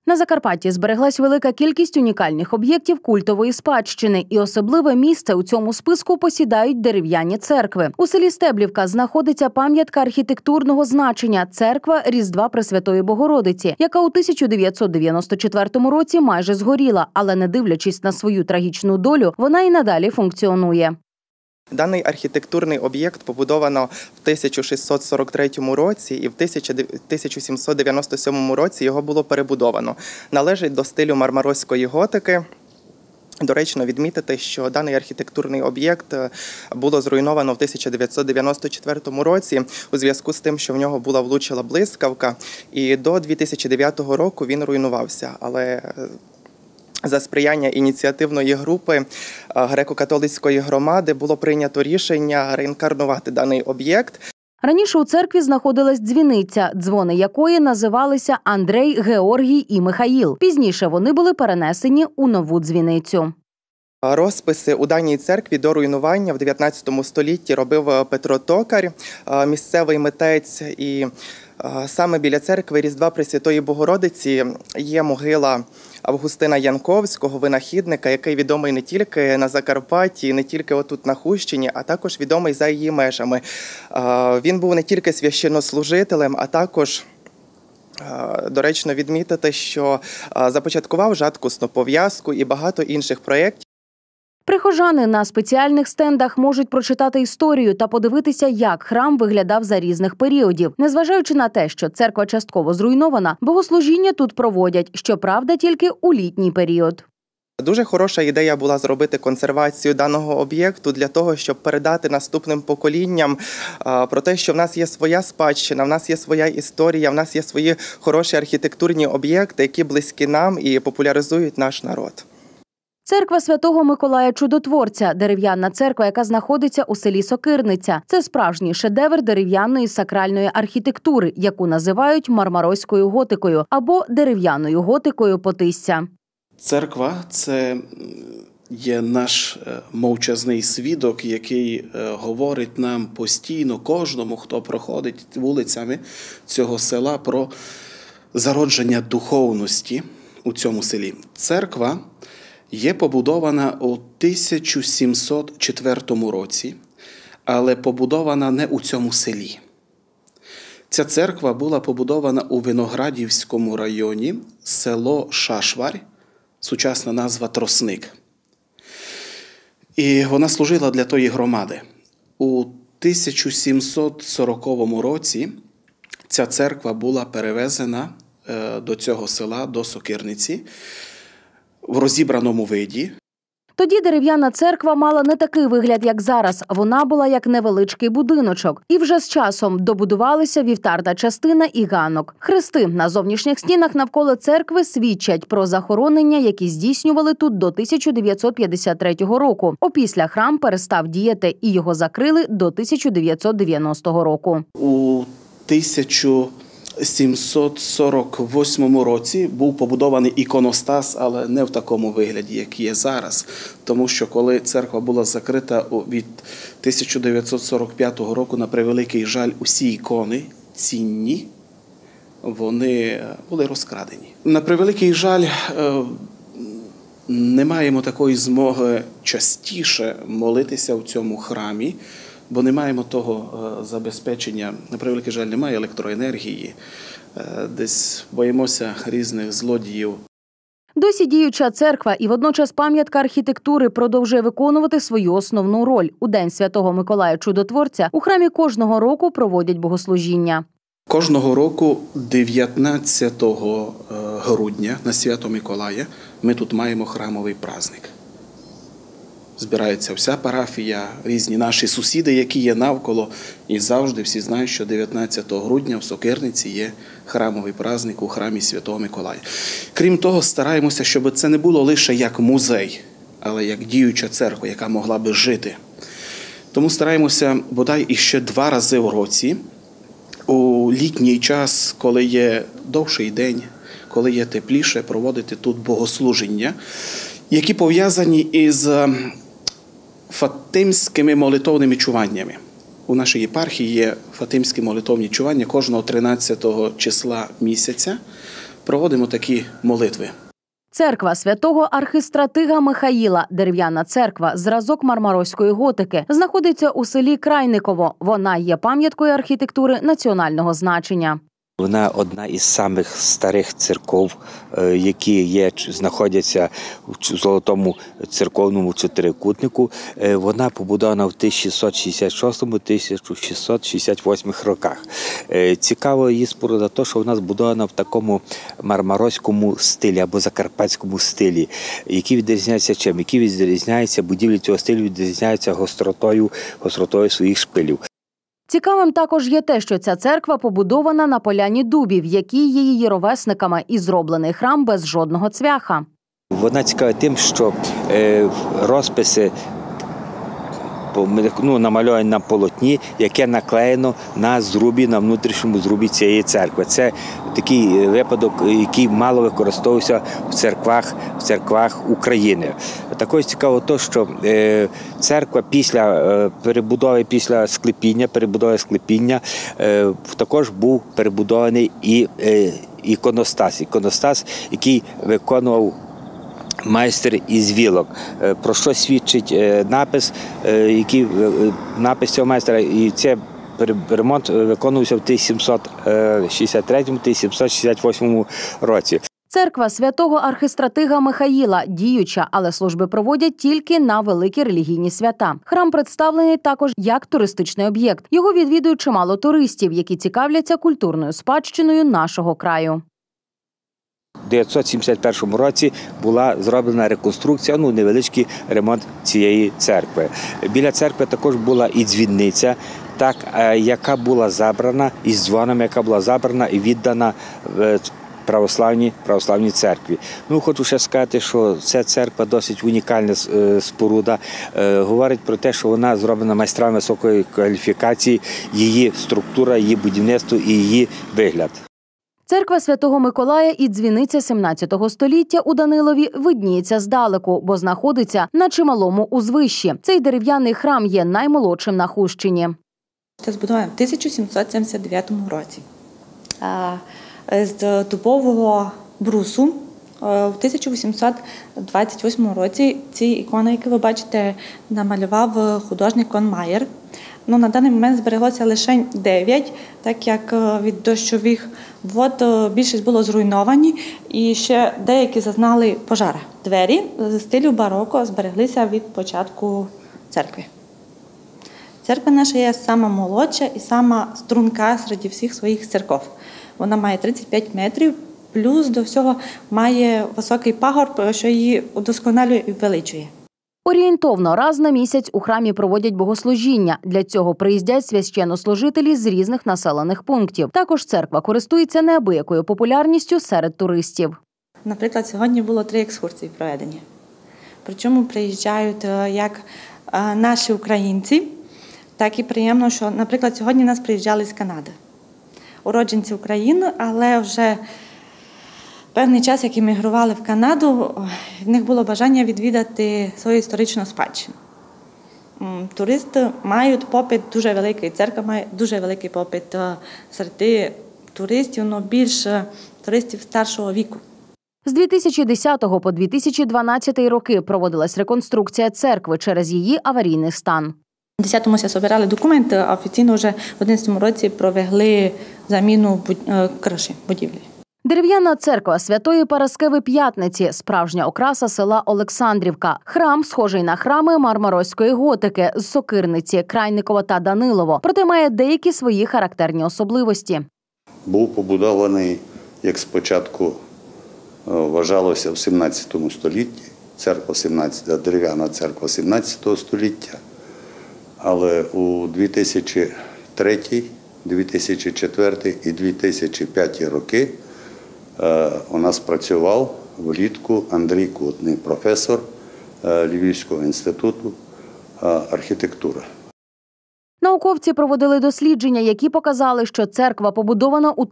На Закарпатті збереглась велика кількість унікальних об'єктів культової спадщини, і особливе місце у цьому списку посідають дерев'яні церкви. У селі Стеблівка знаходиться пам'ятка архітектурного значення – церква Різдва Пресвятої Богородиці, яка у 1994 році майже згоріла, але не дивлячись на свою трагічну долю, вона і надалі функціонує. Даний архітектурний об'єкт побудовано в 1643 році і в 1797 році його було перебудовано. Належить до стилю мармароської готики. Доречно відмітити, що даний архітектурний об'єкт було зруйновано в 1994 році у зв'язку з тим, що в нього влучила блискавка, і до 2009 року він руйнувався. Але за сприяння ініціативної групи греко-католицької громади було прийнято рішення реінкарнувати даний об'єкт. Раніше у церкві знаходилась дзвіниця, дзвони якої називалися Андрей, Георгій і Михаїл. Пізніше вони були перенесені у нову дзвіницю. Розписи у даній церкві до руйнування в 19 столітті робив Петро Токар, місцевий митець, і саме біля церкви Різдва Пресвятої Богородиці є могила Августина Янковського, винахідника, який відомий не тільки на Закарпатті, не тільки отут на Хустині, а також відомий за її межами. Він був не тільки священнослужителем, а також доречно відмітити, що започаткував жаткусну пов'язку і багато інших проєктів. Прихожани на спеціальних стендах можуть прочитати історію та подивитися, як храм виглядав за різних періодів. Незважаючи на те, що церква частково зруйнована, богослужіння тут проводять, щоправда, тільки у літній період. Дуже хороша ідея була зробити консервацію даного об'єкту для того, щоб передати наступним поколінням про те, що в нас є своя спадщина, в нас є своя історія, в нас є свої хороші архітектурні об'єкти, які близькі нам і популяризують наш народ. Церква Святого Миколая Чудотворця – дерев'яна церква, яка знаходиться у селі Сокирниця. Це справжній шедевр дерев'яної сакральної архітектури, яку називають мармароською готикою або дерев'яною готикою Потисся. Церква – це є наш мовчазний свідок, який говорить нам постійно, кожному, хто проходить вулицями цього села, про зародження духовності у цьому селі. Церква є побудована у 1704 році, але побудована не у цьому селі. Ця церква була побудована у Виноградівському районі, село Шашварь, сучасна назва Тросник. І вона служила для тої громади. У 1740 році ця церква була перевезена до цього села, до Сокирниці, в розібраному виді. Тоді дерев'яна церква мала не такий вигляд, як зараз. Вона була як невеличкий будиночок. І вже з часом добудувалися вівтарна частина і ганок. Хрести на зовнішніх стінах навколо церкви свідчать про захоронення, які здійснювали тут до 1953 року. Опісля храм перестав діяти і його закрили до 1990 року. У 1748 році був побудований іконостас, але не в такому вигляді, як є зараз. Тому що коли церква була закрита від 1945 року, на превеликий жаль, усі ікони цінні, вони були розкрадені. На превеликий жаль, не маємо такої змоги частіше молитися в цьому храмі, бо не маємо того забезпечення, на превеликий жаль, немає електроенергії, десь боїмося різних злодіїв. Досі діюча церква і водночас пам'ятка архітектури продовжує виконувати свою основну роль. У День Святого Миколая Чудотворця у храмі кожного року проводять богослужіння. Кожного року 19 грудня на Свято Миколая ми тут маємо храмовий праздник. Збирається вся парафія, різні наші сусіди, які є навколо. І завжди всі знають, що 19 грудня в Сокирниці є храмовий праздник у храмі Святого Миколая. Крім того, стараємося, щоб це не було лише як музей, але як діюча церква, яка могла би жити. Тому стараємося бодай іще 2 рази в році, у літній час, коли є довший день, коли є тепліше, проводити тут богослуження, які пов'язані із фатимськими молитовними чуваннями. У нашій єпархії є фатимські молитовні чування кожного 13 числа місяця. проводимо такі молитви. Церква святого архистратига Михаїла, дерев'яна церква, зразок мармароської готики, знаходиться у селі Крайниково. Вона є пам'яткою архітектури національного значення. Вона одна із самих старих церков, які знаходяться в Золотому церковному чотирикутнику. Вона побудована в 1666-1668 роках. Цікаво її споруда те, що вона збудована в такому мармароському стилі або закарпатському стилі, який відрізняється чим? Який відрізняється, будівлі цього стилю відрізняються гостротою своїх шпилів. Цікавим також є те, що ця церква побудована на поляні дубів, які є її ровесниками, і зроблений храм без жодного цвяха. Вона цікава тим, що розписи намальовані на полотні, яке наклеєно на зрубі, на внутрішньому зрубі цієї церкви. Це такий випадок, який мало використовувався в церквах України. Також цікаво те, що церква після перебудови склепіння, також був перебудований і іконостас, який виконував майстер із вілок, про що свідчить напис цього майстра. І це ремонт виконувався в 1763-1768 році. Церква святого архистратига Михаїла діюча, але служби проводять тільки на великі релігійні свята. Храм представлений також як туристичний об'єкт. Його відвідують чимало туристів, які цікавляться культурною спадщиною нашого краю. У 1971 році була зроблена реконструкція, невеличкий ремонт цієї церкви. Біля церкви також була і дзвіниця, яка була забрана, із дзвоном, яка була забрана і віддана православній церкві. Хочу ще сказати, що ця церква досить унікальна споруда. Говорить про те, що вона зроблена майстрами високої кваліфікації, її структура, її будівництво і її вигляд. Церква Святого Миколая і дзвіниця 17 століття у Данилові видніється здалеку, бо знаходиться на чималому узвищі. Цей дерев'яний храм є наймолодшим на Хустщині. Це збудовано в 1779 році. З дубового брусу в 1828 році ці ікони, які ви бачите, намалював художник Конмаєр. На даний момент збереглося лише 9, так як від дощових вод більшість було зруйновані і ще деякі зазнали пожара. Двері з стилю бароко збереглися від початку церкви. Церква наша є сама молодша і сама струнка серед всіх своїх церков. Вона має 35 метрів, плюс до всього має високий пагорб, що її удосконалює і величує. Орієнтовно раз на місяць у храмі проводять богослужіння. Для цього приїздять священнослужителі з різних населених пунктів. Також церква користується неабиякою популярністю серед туристів. Наприклад, сьогодні було 3 екскурсії проведені. Причому приїжджають як наші українці, так і приємно, що, наприклад, сьогодні нас приїжджали з Канади. Уродженці України, але вже певний час, як іммігрували в Канаду, в них було бажання відвідати свою історичну спадщину. Туристи мають попит дуже великий, церква має дуже великий попит серед туристів, більше туристів старшого віку. З 2010 по 2012 роки проводилась реконструкція церкви через її аварійний стан. У 2010-му збирали документи, а офіційно вже в 2011 році провели заміну криші будівлі. Дерев'яна церква Святої Параскеви П'ятниці – справжня окраса села Олександрівка. Храм схожий на храми мармароської готики з Сокирниці, Крайникова та Данилово, проте має деякі свої характерні особливості. Був побудований, як спочатку вважалося, в 17 столітті, дерев'яна церква 17 століття, але у 2003, 2004 і 2005 роки у нас працював влітку Андрій Кутний, професор Львівського інституту архітектури. Науковці проводили дослідження, які показали, що церква побудована у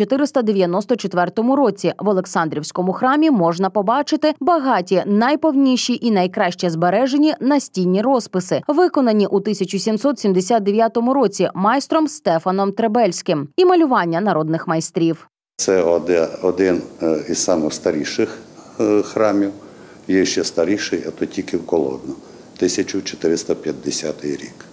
1494 році. В Олександрівському храмі можна побачити багаті, найповніші і найкраще збережені настінні розписи, виконані у 1779 році майстром Стефаном Требельським, і малювання народних майстрів. Це один із найстаріших храмів. Є ще старіший, а то тільки в Колодно, 1450 рік.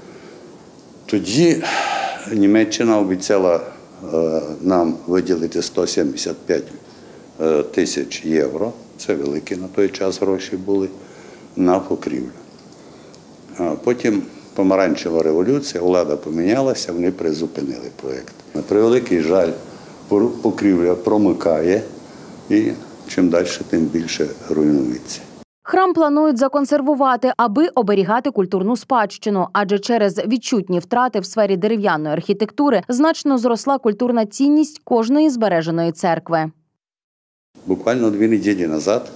Тоді Німеччина обіцяла нам виділити 175 тисяч євро, це великі на той час гроші були, на покрівлю. Потім помаранчева революція, влада помінялася, вони призупинили проєкт. На превеликий жаль, покрівля промикає і чим далі, тим більше руйнується. Храм планують законсервувати, аби оберігати культурну спадщину, адже через відчутні втрати в сфері дерев'яної архітектури значно зросла культурна цінність кожної збереженої церкви. Буквально 2 неділі назад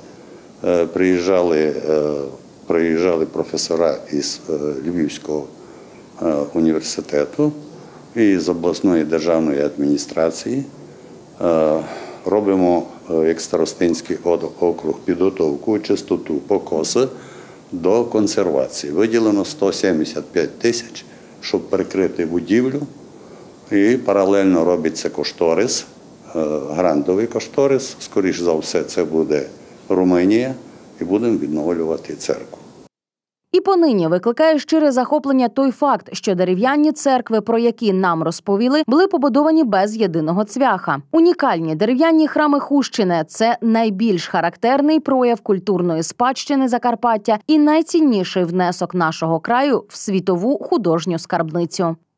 приїжджали професора із Львівського університету і з обласної державної адміністрації. Робимо, як Старостинський округ, підготовку, чистоту, покоси до консервації. Виділено 175 тисяч, щоб перекрити будівлю. І паралельно робиться кошторис, грантовий кошторис. Скоріш за все, це буде Румунія, і будемо відновлювати церкву. І понині викликає щире захоплення той факт, що дерев'яні церкви, про які нам розповіли, були побудовані без єдиного цвяха. Унікальні дерев'яні храми Хустщини – це найбільш характерний прояв культурної спадщини Закарпаття і найцінніший внесок нашого краю в світову художню скарбницю.